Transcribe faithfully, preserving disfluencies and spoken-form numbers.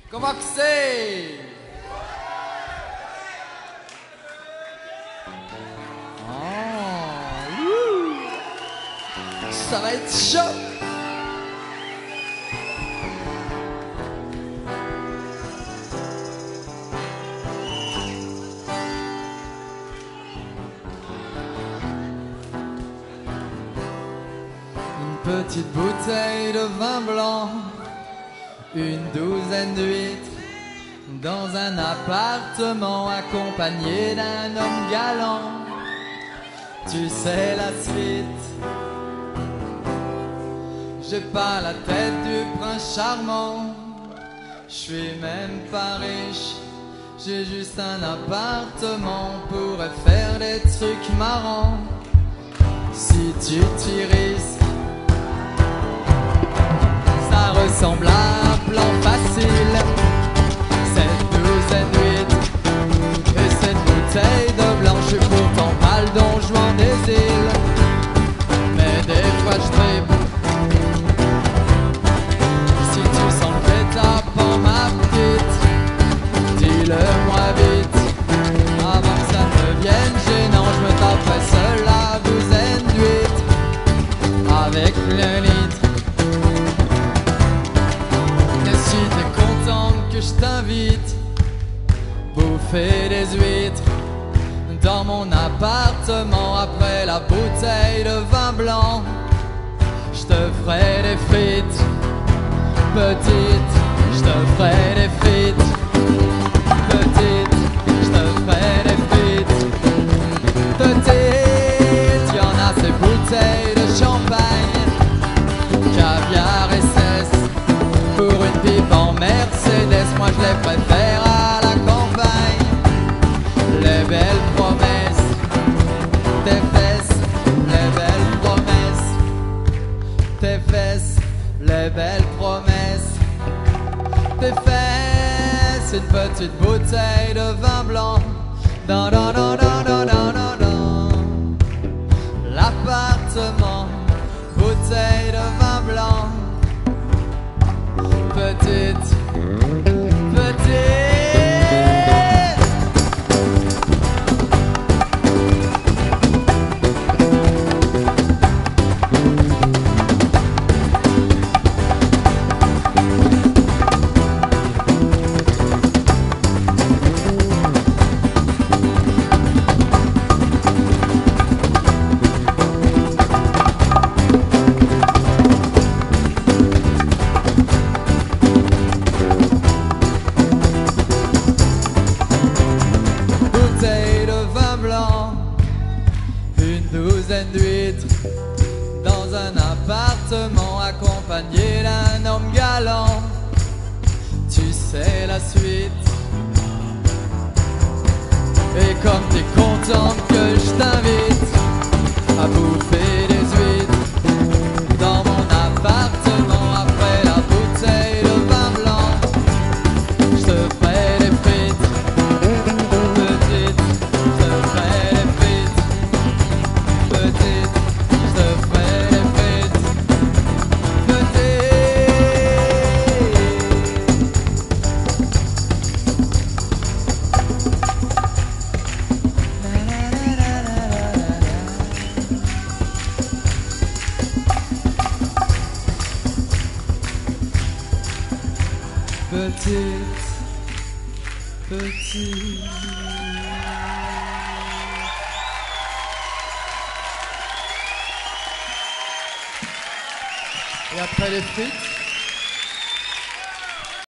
Comment que c'est? Oh, wouh. Ça va être chaud. Une petite bouteille de vin blanc, une douzaine d'huîtres, dans un appartement accompagné d'un homme galant. Tu sais la suite. J'ai pas la tête du prince charmant, je suis même pas riche, j'ai juste un appartement, pourrait faire des trucs marrants. Si tu t'y risques, ça ressemble à un plan facile. Cette douzaine d'huîtres et cette bouteille de blanc, je suis pourtant pas le Don Juan des îles, mais des fois je tripe. Si tu sens le guet-apens, ma petite, dis-le-moi vite, avant que ça devienne gênant. Je me taperai seul la douzaine d'huîtres avec le litre. Et si t'es contente que je t'invite bouffer des huîtres dans mon appartement après la bouteille de vin blanc, je te ferai des frites, petite, je te ferai des frites, petite, je te ferai des frites, petite. Y'en a ces bouteilles de champagne, caviar et cesse, pour une pipe en Mercedes, moi je les préfère à la campagne. Les belles promesses, tes fesses, les belles promesses, tes fesses, les belles promesses, tes fesses, une petite bouteille de vin blanc, dans, dans, dans, dans, dans, dans, dans, dans l'appartement, bouteille de vin blanc, petite, petite. D'huîtres dans un appartement accompagné d'un homme galant. Tu sais la suite. Et comme t'es contente que je t'invite à bouffer des huîtres dans mon appartement après la bouteille de vin blanc, je te ferai des frites, petite, je te ferai des frites, petite, je te ferai des frites, petite. Petite, petite. Et après les frites,